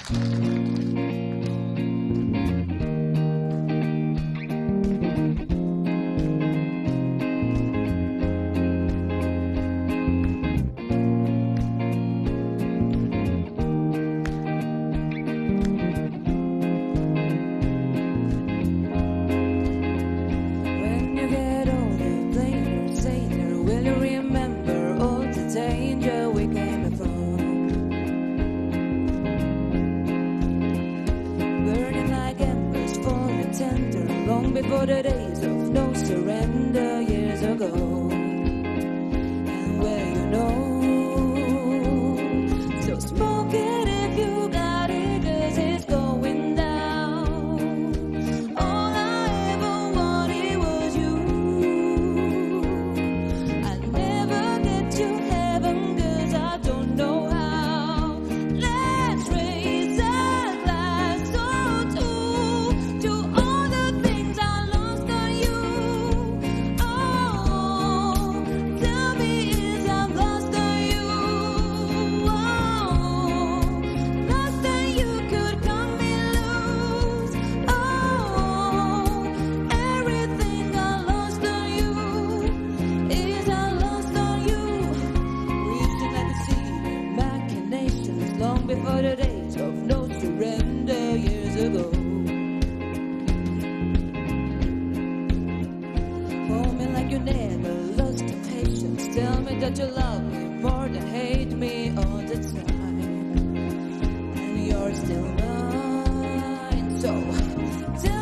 Before the days of no surrender years ago. And where you know, so smoke it if you got it, 'cause it's going down. All I ever wanted was you. I'll never get to heaven 'cause I don't know how. Let's raise a glass or two to all the things I lost on you. Oh, tell me, is I've lost on you? Oh, lost on you could cut me loose. Oh, everything I lost on you is I lost on you. Reaching like a sea, machinations long before the days of no surrender years ago. Hold me like you never lost your patience. Tell me that you love me more than hate me all the time. And you're still mine. So tell